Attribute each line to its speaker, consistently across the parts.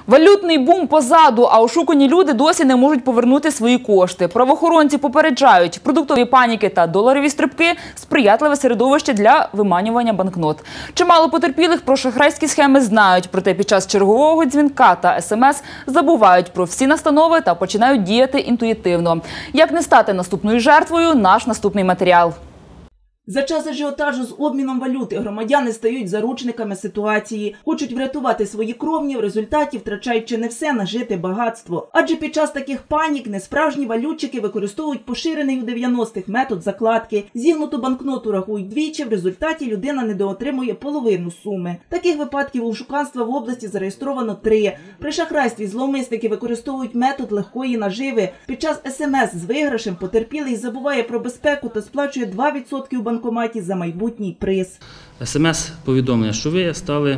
Speaker 1: Валютний бум позаду, а ошукані люди досі не можуть повернути свої кошти. Правоохоронці попереджають, продуктові паніки та доларові стрибки – сприятливе середовище для виманювання банкнот. Чимало потерпілих про шахрайські схеми знають, проте під час чергового дзвінка та смс забувають про всі настанови та починають діяти інтуїтивно. Як не стати наступною жертвою – наш наступний матеріал.
Speaker 2: За час ажіотажу з обміном валюти громадяни стають заручниками ситуації. Хочуть врятувати свої кровні, в результаті втрачають чи не все нажите багатство. Адже під час таких панік несправжні валютчики використовують поширений у 90-х метод закладки. Зігнуту банкноту рахують двічі, в результаті людина недоотримує половину суми. Таких випадків ошуканства в області зареєстровано 3. При шахрайстві зловмисники використовують метод легкої наживи. Під час смс з виграшем потерпілий забуває про безпеку та сплачує 2% у банкоматі за майбутній приз.
Speaker 3: СМС-повідомлення, що ви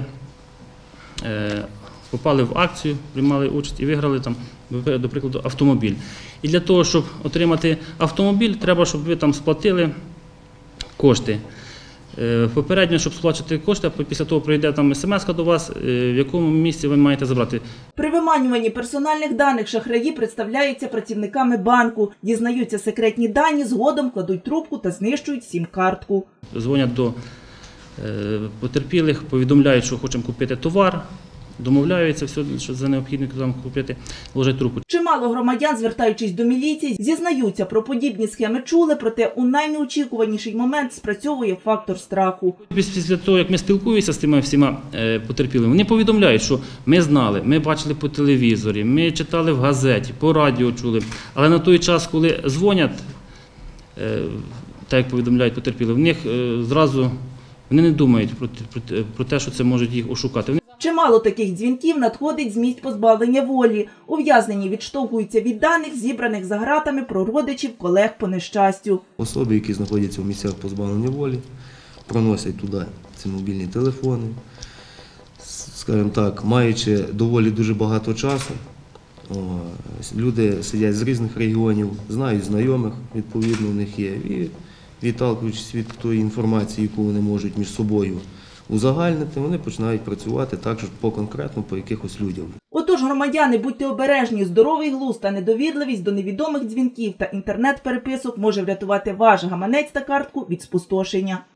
Speaker 3: попали в акцію, приймали участь і виграли, до прикладу, автомобіль. І для того, щоб отримати автомобіль, треба, щоб ви сплатили кошти. Попередньо, щоб сплачувати кошти, а після того прийде смс-ка до вас, в якому місці ви маєте забрати.
Speaker 2: При виманюванні персональних даних шахраї представляються працівниками банку, дізнаються секретні дані, згодом кладуть трубку та знищують сім-картку.
Speaker 3: Дзвонять до потерпілих, повідомляють, що хочемо купити товар, домовляються, все, що за необхідне купити, ложать трубку.
Speaker 2: Чимало громадян, звертаючись до міліції, зізнаються про подібні схеми чули, проте у найнеочікуваніший момент спрацьовує фактор страху.
Speaker 3: Після того, як ми спілкуємося з тими всіма потерпілими, вони повідомляють, що ми знали, ми бачили по телевізорі, ми читали в газеті, по радіо чули. Але на той час, коли дзвонять, так як повідомляють потерпілі, в них зразу вони не думають про те, що це можуть їх ошукати.
Speaker 2: Чимало таких дзвінків надходить з місць позбавлення волі. Ув'язнені відштовхуються від даних, зібраних за ґратами про родичів, колег по нещастю.
Speaker 4: Особи, які знаходяться в місцях позбавлення волі, проносять туди ці мобільні телефони, скажімо так, маючи доволі дуже багато часу. Люди сидять з різних регіонів, знають знайомих, відповідно, у них є. І відталкуючись від тої інформації, яку вони можуть між собою узагальнити, вони починають працювати також конкретно по якихось людях.
Speaker 2: Отож, громадяни, будьте обережні, здоровий глузд та недовірливість до невідомих дзвінків та інтернет-переписок може врятувати ваш гаманець та картку від спустошення.